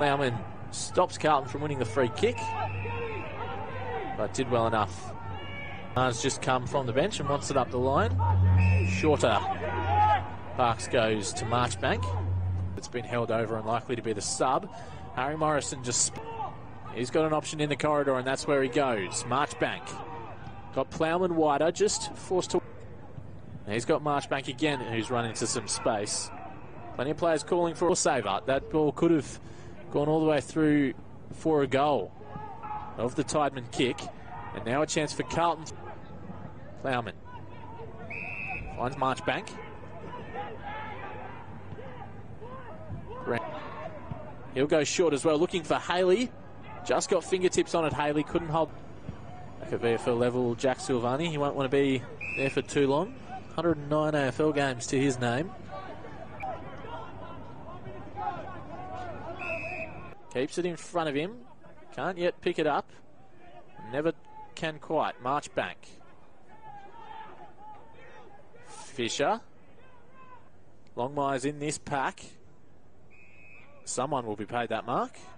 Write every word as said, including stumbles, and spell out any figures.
Plowman stops Carlton from winning the free kick, but did well enough. Has just come from the bench and wants it up the line. Shorter. Parks goes to Marchbank. It's been held over and likely to be the sub. Harry Morrison just... He's got an option in the corridor and that's where he goes. Marchbank. Got Plowman wider, just forced to... He's got Marchbank again, who's run into some space. Plenty of players calling for a saver. That ball could have gone all the way through for a goal of the Tideman kick. And now a chance for Carlton. Plowman finds Marchbank. He'll go short as well, looking for Haley. Just got fingertips on it, Haley. Couldn't hold. Back at V F L level, Jack Silvani. He won't want to be there for too long. one hundred nine A F L games to his name. Keeps it in front of him. Can't yet pick it up. Never can quite. Marchbank. Fisher. Longmire's in this pack. Someone will be paid that mark.